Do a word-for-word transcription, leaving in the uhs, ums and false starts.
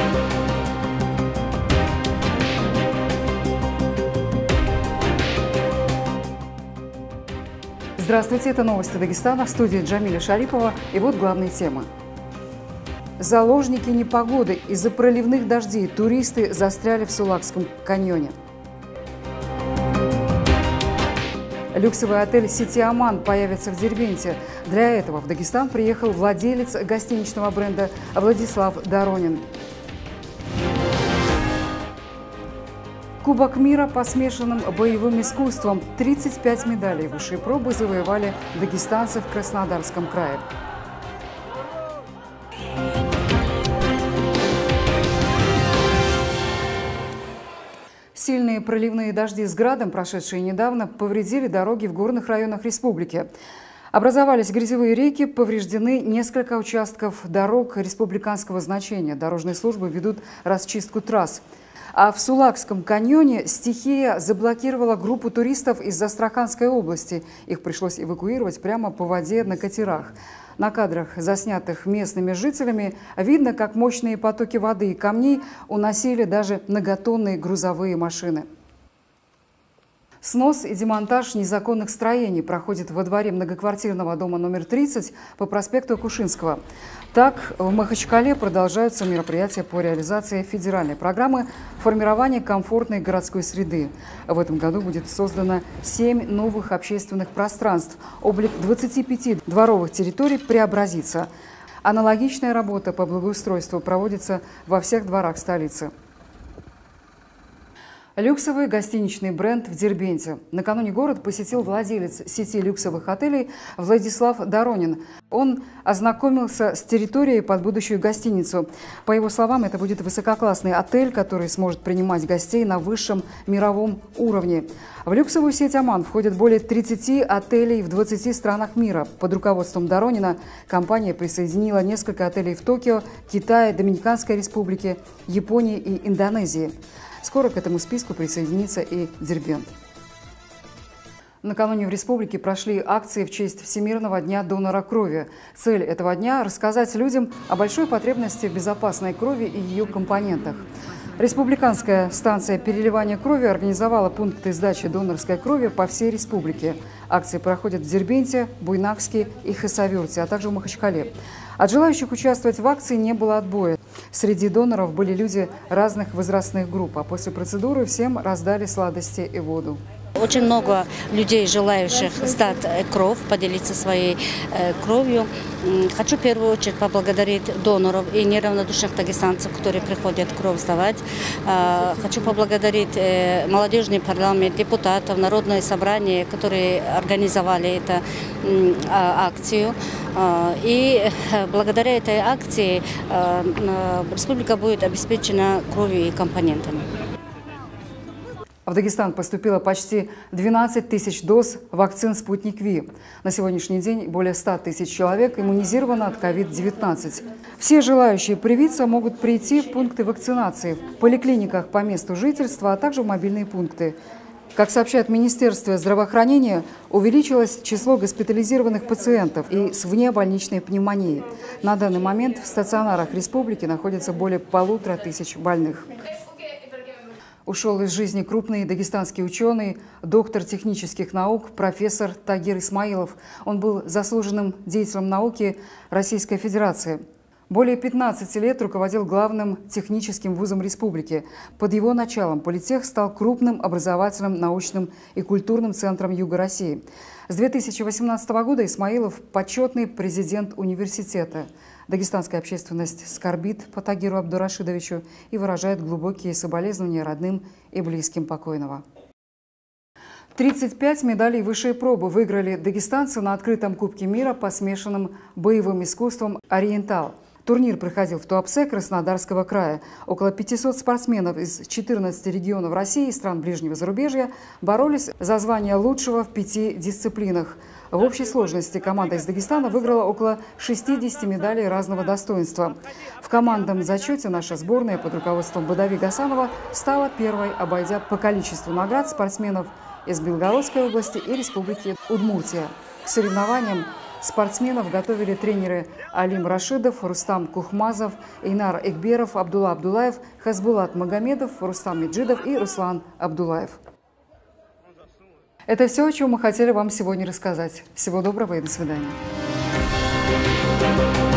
Здравствуйте, это новости Дагестана, в студии Джамиля Шарипова, и вот главные темы. Заложники непогоды. Из-за проливных дождей туристы застряли в Сулакском каньоне. Люксовый отель «Сити Аман» появится в Дербенте. Для этого в Дагестан приехал владелец гостиничного бренда Владислав Доронин. Кубок мира по смешанным боевым искусствам. тридцать пять медалей высшей пробы завоевали дагестанцы в Краснодарском крае. Сильные проливные дожди с градом, прошедшие недавно, повредили дороги в горных районах республики. Образовались грязевые реки, повреждены несколько участков дорог республиканского значения. Дорожные службы ведут расчистку трасс. А в Сулакском каньоне стихия заблокировала группу туристов из Астраханской области. Их пришлось эвакуировать прямо по воде на катерах. На кадрах, заснятых местными жителями, видно, как мощные потоки воды и камней уносили даже многотонные грузовые машины. Снос и демонтаж незаконных строений проходит во дворе многоквартирного дома номер тридцать по проспекту Кушинского. Так, в Махачкале продолжаются мероприятия по реализации федеральной программы формирования комфортной городской среды. В этом году будет создано семь новых общественных пространств. Облик двадцати пяти дворовых территорий преобразится. Аналогичная работа по благоустройству проводится во всех дворах столицы. Люксовый гостиничный бренд в Дербенте. Накануне город посетил владелец сети люксовых отелей Владислав Доронин. Он ознакомился с территорией под будущую гостиницу. По его словам, это будет высококлассный отель, который сможет принимать гостей на высшем мировом уровне. В люксовую сеть «Аман» входят более тридцати отелей в двадцати странах мира. Под руководством Доронина компания присоединила несколько отелей в Токио, Китае, Доминиканской Республике, Японии и Индонезии. Скоро к этому списку присоединится и Дербент. Накануне в республике прошли акции в честь Всемирного дня донора крови. Цель этого дня – рассказать людям о большой потребности в безопасной крови и ее компонентах. Республиканская станция переливания крови организовала пункты сдачи донорской крови по всей республике. Акции проходят в Дербенте, Буйнакске и Хасавюрте, а также в Махачкале. От желающих участвовать в акции не было отбоя. Среди доноров были люди разных возрастных групп, а после процедуры всем раздали сладости и воду. Очень много людей, желающих сдать кровь, поделиться своей кровью. Хочу в первую очередь поблагодарить доноров и неравнодушных дагестанцев, которые приходят кровь сдавать. Хочу поблагодарить молодежный парламент, депутатов, народное собрание, которые организовали эту акцию. И благодаря этой акции республика будет обеспечена кровью и компонентами. В Дагестан поступило почти двенадцать тысяч доз вакцин «Спутник Ви». На сегодняшний день более ста тысяч человек иммунизировано от ковид девятнадцать. Все желающие привиться могут прийти в пункты вакцинации, в поликлиниках по месту жительства, а также в мобильные пункты. Как сообщает Министерство здравоохранения, увеличилось число госпитализированных пациентов и с внебольничной пневмонией. На данный момент в стационарах республики находится более полутора тысяч больных. Ушел из жизни крупный дагестанский ученый, доктор технических наук, профессор Тагир Исмаилов. Он был заслуженным деятелем науки Российской Федерации. Более пятнадцати лет руководил главным техническим вузом республики. Под его началом политех стал крупным образовательным, научным и культурным центром Юга России. С две тысячи восемнадцатого года Исмаилов – почетный президент университета. Дагестанская общественность скорбит по Тагиру Абдурашидовичу и выражает глубокие соболезнования родным и близким покойного. тридцать пять медалей высшей пробы выиграли дагестанцы на открытом Кубке мира по смешанным боевым искусствам «Ориентал». Турнир проходил в Туапсе Краснодарского края. Около пятисот спортсменов из четырнадцати регионов России и стран ближнего зарубежья боролись за звание лучшего в пяти дисциплинах. В общей сложности команда из Дагестана выиграла около шестидесяти медалей разного достоинства. В командном зачете наша сборная под руководством Бадави Гасанова стала первой, обойдя по количеству наград спортсменов из Белгородской области и Республики Удмуртия. К соревнованиям Спортсменов готовили тренеры Алим Рашидов, Рустам Кухмазов, Эйнар Экберов, Абдулла Абдулаев, Хазбулат Магомедов, Рустам Меджидов и Руслан Абдулаев. Это все, о чем мы хотели вам сегодня рассказать. Всего доброго и до свидания.